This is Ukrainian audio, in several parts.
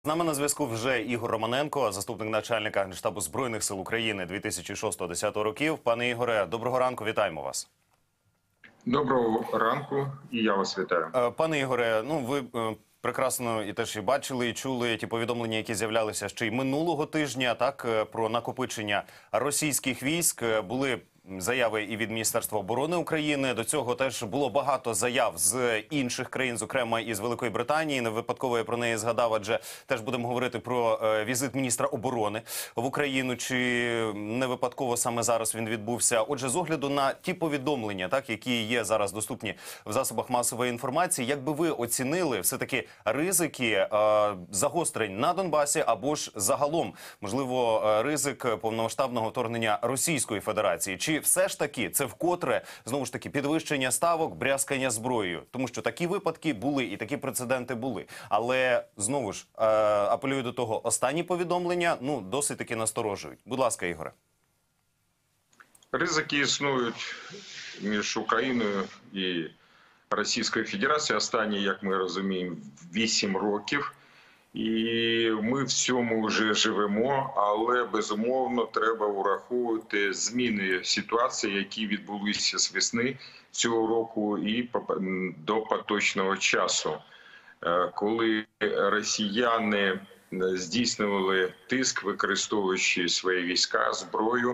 З нами на зв'язку вже Ігор Романенко, заступник начальника Генштабу Збройних сил України 2006-2010 років. Пане Ігоре, доброго ранку, вітаємо вас. Доброго ранку, і я вас вітаю. Пане Ігоре, ви прекрасно і теж і бачили, і чули ті повідомлення, які з'являлися ще й минулого тижня, так, про накопичення російських військ. Були заяви і від Міністерства оборони України. До цього теж було багато заяв з інших країн, зокрема із Великої Британії. Не випадково я про неї згадав, адже теж будемо говорити про візит міністра оборони в Україну. Чи не випадково саме зараз він відбувся? Отже, з огляду на ті повідомлення, так, які є зараз доступні в засобах масової інформації, як би ви оцінили все-таки ризики загострень на Донбасі або ж загалом, можливо, ризик повномасштабного вторгнення Російської Федерації? Чи все ж таки це вкотре, знову ж таки, підвищення ставок, брязкання зброєю? Тому що такі випадки були і такі прецеденти були. Але, знову ж, апелюю до того, останні повідомлення, досить таки насторожують. Будь ласка, Ігоре. Ризики існують між Україною і Російською Федерацією останні, як ми розуміємо, 8 років. І ми в цьому вже живемо, але, безумовно, треба враховувати зміни ситуації, які відбулися з весни цього року і до поточного часу. Коли росіяни здійснювали тиск, використовуючи свої війська, зброю,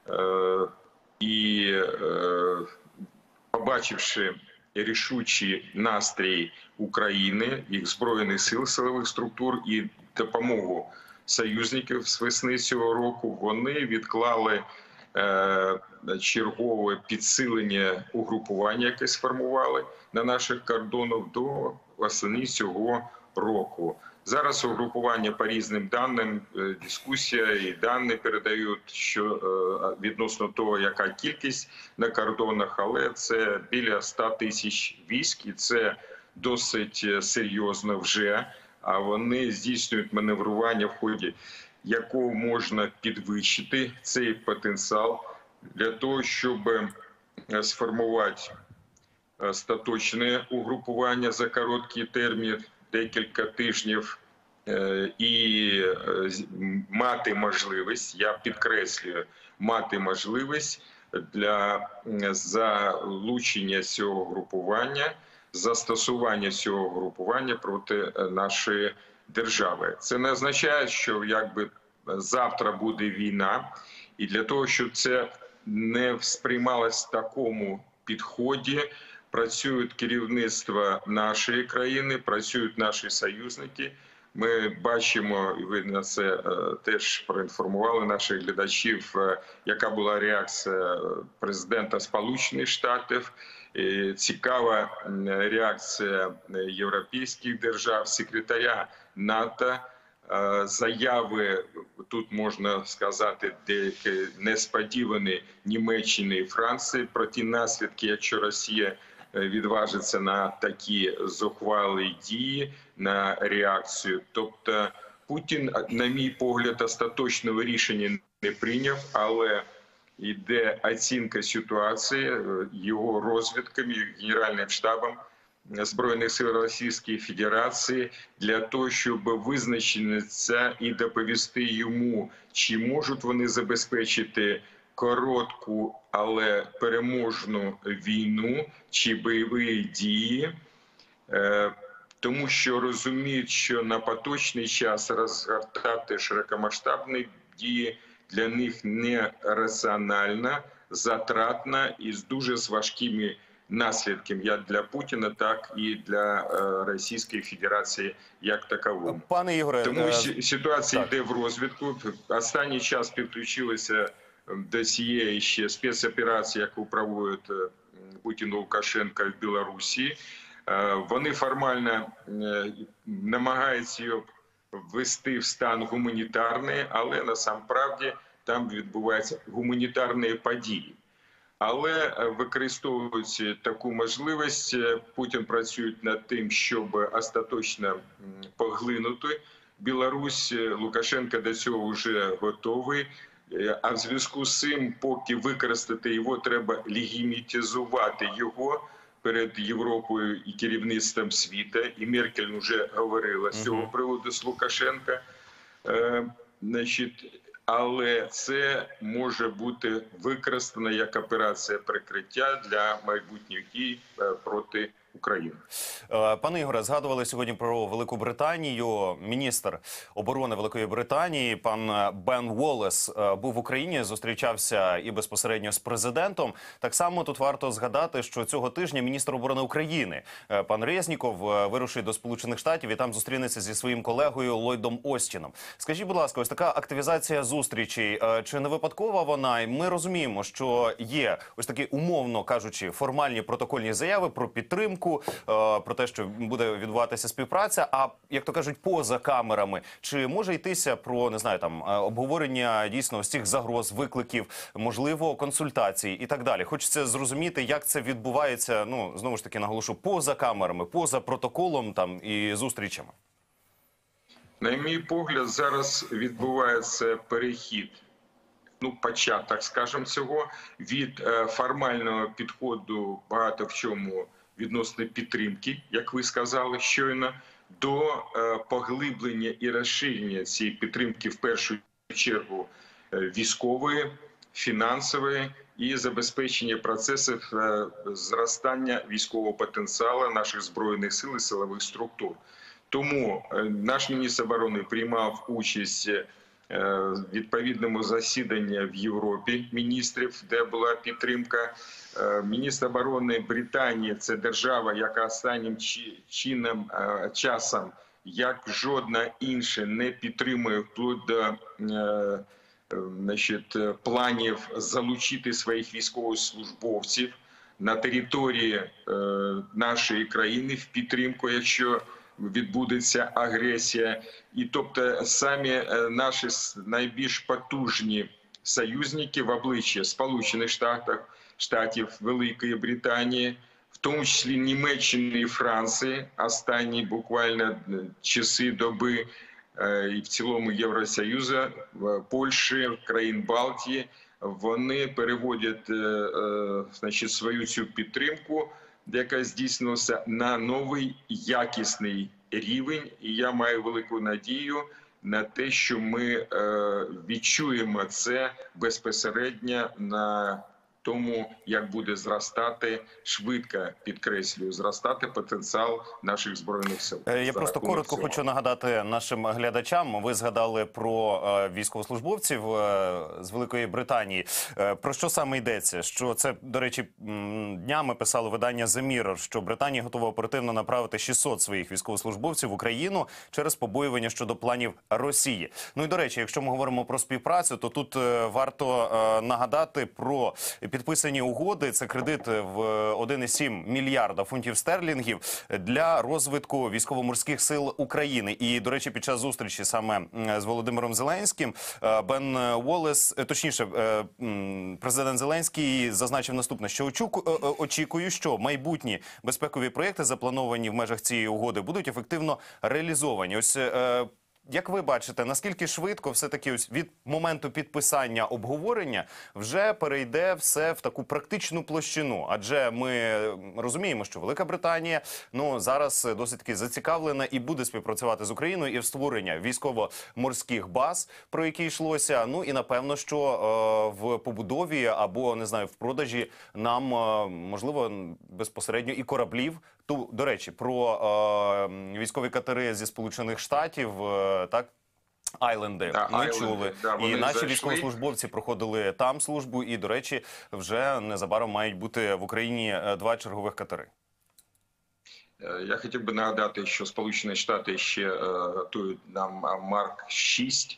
і побачивши рішучий настрій України, їх збройних сил, силових структур і допомогу союзників з весни цього року, вони відклали чергове підсилення угрупування, яке сформували на наших кордонах, до восени цього року. Зараз угрупування по різним даним, дискусія і дані передають, що відносно того, яка кількість на кордонах, але це біля 100 тисяч військ, і це досить серйозно вже. А вони здійснюють маневрування, в ході якого можна підвищити цей потенціал для того, щоб сформувати остаточне угрупування за короткий термін, декілька тижнів, і мати можливість, я підкреслюю, мати можливість для залучення цього групування, застосування цього групування проти нашої держави. Це не означає, що якби завтра буде війна, і для того, щоб це не сприймалось в такому підході, працюють керівництво нашої країни, працюють наші союзники. Ми бачимо, і ви на це теж проінформували наших глядачів, яка була реакція президента Сполучених Штатів, цікава реакція європейських держав, секретаря НАТО, заяви, тут можна сказати, деякі несподівані Німеччини і Франції про ті наслідки, якщо Росія відважиться на такі зухвалі дії, на реакцію. Тобто Путін, на мій погляд, остаточного рішення не прийняв, але йде оцінка ситуації його розвідками, Генеральним штабом Збройних сил Російської Федерації для того, щоб визначитися і доповісти йому, чи можуть вони забезпечити коротку, але переможну війну чи бойові дії, тому що розуміють, що на поточний час розгортати широкомасштабні дії для них нераціонально, затратно і з дуже важкими наслідками як для Путіна, так і для Російської Федерації як такової. Пане Ігоре, тому ситуація йде в розвитку. Останній час підключилися до цієї ще спецоперації, яку проводить Путін і Лукашенко в Білорусі. Вони формально намагаються її ввести в стан гуманітарний, але насамправді там відбуваються гуманітарні події. Але використовуючи таку можливість, Путін працює над тим, щоб остаточно поглинути Білорусь. Лукашенко до цього вже готовий. А в зв'язку з цим, поки використати його, треба легітимізувати його перед Європою і керівництвом світу, і Меркель вже говорила з цього приводу з Лукашенка. Але це може бути використано як операція прикриття для майбутніх дій проти України. Пане Ігоре, згадували сьогодні про Велику Британію. Міністр оборони Великої Британії пан Бен Уоллес був в Україні, зустрічався і безпосередньо з президентом. Так само тут варто згадати, що цього тижня міністр оборони України пан Резніков вирушить до Сполучених Штатів і там зустрінеться зі своїм колегою Ллойдом Остіном. Скажіть, будь ласка, ось така активізація зустрічей, чи не випадкова вона? Ми розуміємо, що є ось такі, умовно кажучи, формальні протокольні заяви про підтримку, про те, що буде відбуватися співпраця, а, як то кажуть, поза камерами. Чи може йтися про, не знаю, там, обговорення дійсно ось цих загроз, викликів, можливо, консультацій і так далі? Хочеться зрозуміти, як це відбувається, ну, знову ж таки, наголошу, поза камерами, поза протоколом там і зустрічами. На мій погляд, зараз відбувається перехід, початок, скажімо, цього, від формального підходу багато в чому відносно підтримки, як ви сказали щойно, до поглиблення і розширення цієї підтримки в першу чергу військової, фінансової і забезпечення процесів зростання військового потенціалу наших Збройних сил і силових структур. Тому наш міністр оборони приймав участь в відповідному засіданні в Європі міністрів, де була підтримка. Міністр оборони Британії – це держава, яка останнім часом, як жодна інша, не підтримує вплоть до планів залучити своїх військовослужбовців на території нашої країни в підтримку, якщо відбудеться агресія. І тобто самі наші найбільш потужні союзники в обличчя Сполучених Штатів, Великої Британії, в тому числі Німеччини і Франції, останні буквально часи доби, і в цілому Євросоюзу, Польщі, країн Балтії, вони переводять свою цю підтримку, яка здійснилася, на новий якісний рівень. І я маю велику надію на те, що ми відчуємо це безпосередньо на тому, як буде зростати, швидко підкреслюю, зростати потенціал наших Збройних сил. Я просто коротко хочу нагадати нашим глядачам. Ви згадали про військовослужбовців з Великої Британії. Про що саме йдеться? Що це, до речі, днями писало видання The Mirror, що Британія готова оперативно направити 600 своїх військовослужбовців в Україну через побоювання щодо планів Росії. Ну і, до речі, якщо ми говоримо про співпрацю, то тут варто нагадати про підписані угоди. Це кредит в 1,7 мільярда фунтів стерлінгів для розвитку військово-морських сил України. І, до речі, під час зустрічі саме з Володимиром Зеленським Бен Уоллес, точніше, президент Зеленський зазначив наступне, що очікую, що майбутні безпекові проєкти, заплановані в межах цієї угоди, будуть ефективно реалізовані. Ось як ви бачите, наскільки швидко все-таки ось від моменту підписання обговорення вже перейде все в таку практичну площину? Адже ми розуміємо, що Велика Британія зараз досить таки зацікавлена і буде співпрацювати з Україною і в створення військово-морських баз, про які йшлося. Ну і напевно, що в побудові або, не знаю, в продажі нам, можливо, безпосередньо і кораблів. До речі, про військові катери зі Сполучених Штатів, так, Айленди, ми чули. І наші військовослужбовці проходили там службу, і, до речі, вже незабаром мають бути в Україні 2 чергових катери. Я хотів би нагадати, що Сполучені Штати ще готують нам Марк-6,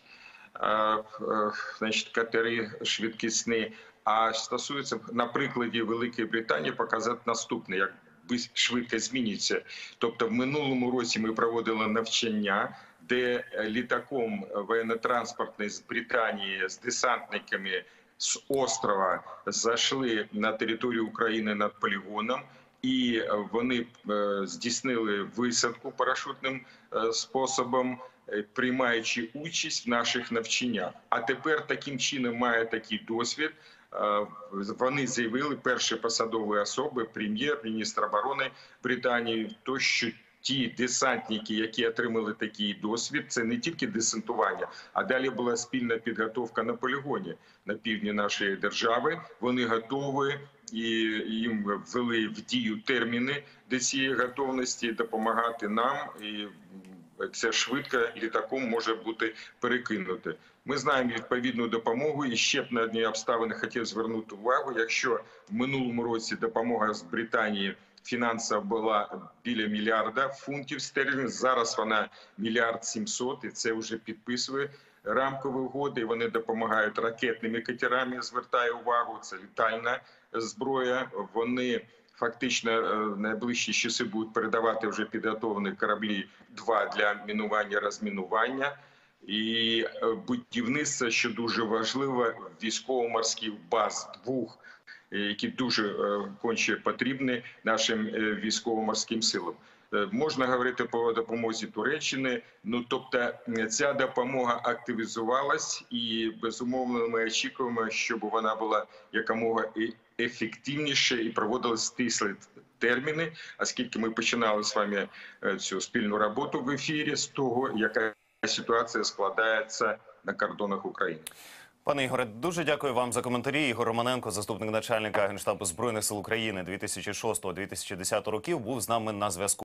катери швидкісні. А стосується, на прикладі Великої Британії, показати наступне, як швидко змінюється. Тобто в минулому році ми проводили навчання, де літаком воєнно-транспортний з Британії з десантниками з острова зайшли на територію України над полігоном, і вони здійснили висадку парашутним способом, приймаючи участь в наших навчаннях. А тепер таким чином має такий досвід Вони заявили, перші посадові особи, прем'єр-міністр оборони Британії, то що ті десантники, які отримали такий досвід, це не тільки десантування, а далі була спільна підготовка на полігоні на півдні нашої держави. Вони готові, і їм ввели в дію терміни до цієї готовності допомагати нам. І це швидко літаком може бути перекинуте. Ми знаємо відповідну допомогу. І ще б на одні обставини хотів звернути увагу. Якщо в минулому році допомога з Британії фінансова була біля $1 мільярда фунтів стерлінгів, зараз вона 1,7 мільярда, і це вже підписує рамкові угоди. Вони допомагають ракетними катерами, звертаю увагу, це літальна зброя. Вони фактично найближчі часи будуть передавати вже підготовлені кораблі 2 для мінування, розмінування. І будівництво, що дуже важливо, військово-морських баз 2, які дуже конче потрібні нашим військово-морським силам. Можна говорити про допомозі Туреччини, тобто ця допомога активізувалась і, безумовно, ми очікуємо, щоб вона була якомога ефективніше і проводилась стислі терміни, оскільки ми починали з вами цю спільну роботу в ефірі з того, яка ситуація складається на кордонах України. Пане Ігоре, дуже дякую вам за коментарі. Ігор Романенко, заступник начальника Генштабу Збройних сил України 2006-2010 років, був з нами на зв'язку.